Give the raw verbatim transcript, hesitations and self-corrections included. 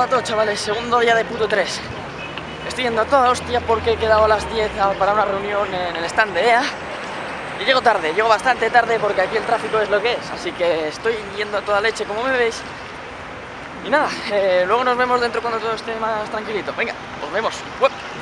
va todo, chavales? Segundo día de puto tres. Estoy yendo a toda hostia porque he quedado a las diez para una reunión en el stand de E A. Y llego tarde, llego bastante tarde porque aquí el tráfico es lo que es. Así que estoy yendo a toda leche, como me veis. Y nada, eh, luego nos vemos dentro cuando todo esté más tranquilito. Venga, nos vemos. ¡Uep!